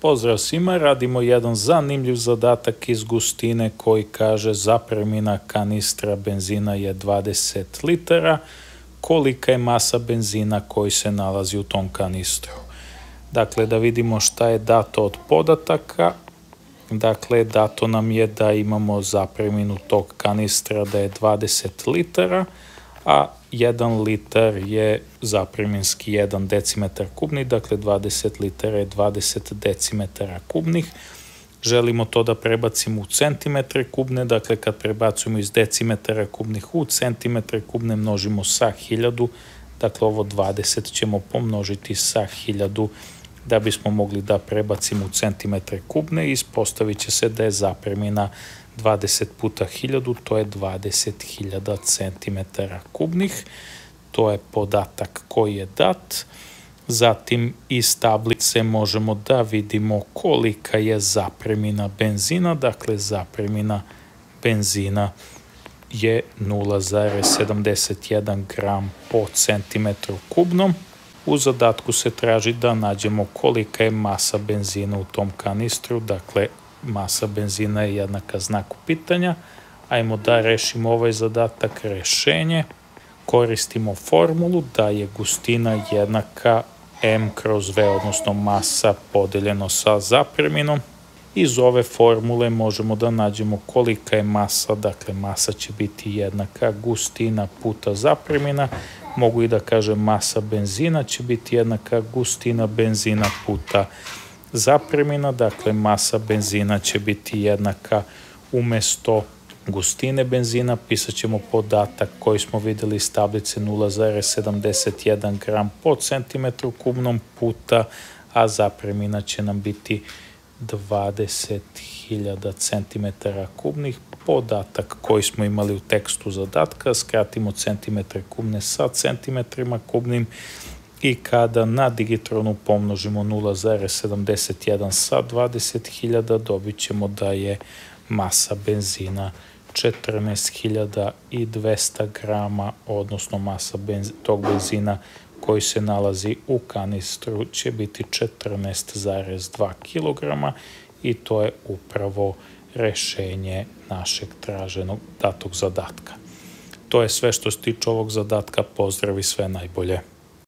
Pozdrav svima, radimo jedan zanimljiv zadatak iz gustine koji kaže zapremina kanistra benzina je 20 litara, kolika je masa benzina koji se nalazi u tom kanistru. Dakle, da vidimo šta je dato od podataka. Dakle, dato nam je da imamo zapreminu tog kanistra da je 20 litara, a 1 litar je zapreminski 1 decimetar kubni, dakle 20 litara je 20 decimetara kubnih. Želimo to da prebacimo u centimetre kubne, dakle kad prebacujemo iz decimetara kubnih u centimetre kubne množimo sa 1000, dakle ovo 20 ćemo pomnožiti sa 1000 da bismo mogli da prebacimo u centimetre kubne i ispostavit će se da je zapremina 20 puta 1000, to je 20.000 centimetara kubnih. To je podatak koji je dat. Zatim iz tablice možemo da vidimo kolika je zapremina benzina. Dakle, zapremina benzina je 0,71 gram po centimetru kubnom. U zadatku se traži da nađemo kolika je masa benzina u tom kanistru, dakle masa benzina je jednaka znaku pitanja. Ajmo da rešimo ovaj zadatak. Rešenje. Koristimo formulu da je gustina jednaka m kroz v, odnosno masa podeljeno sa zapreminom. Iz ove formule možemo da nađemo kolika je masa, dakle masa će biti jednaka gustina puta zapremina. Mogu i da kažem masa benzina će biti jednaka gustina benzina puta zapremina, dakle masa benzina će biti jednaka umesto gustine benzina, pisat ćemo podatak koji smo vidjeli iz tablice 0,71 gram po centimetru kubnom puta, a zapremina će nam biti 20.000 centimetara kubnih. Podatak koji smo imali u tekstu zadatka, skratimo centimetre kubne sa centimetrima kubnim i kada na digitronu pomnožimo 0,71 sa 20.000 dobit ćemo da je masa benzina 14.200 grama, odnosno masa tog benzina koji se nalazi u kanistru će biti 14,2 kg i to je upravo rešenje našeg traženog datog zadatka. To je sve što se tiče ovog zadatka. Pozdrav i sve najbolje.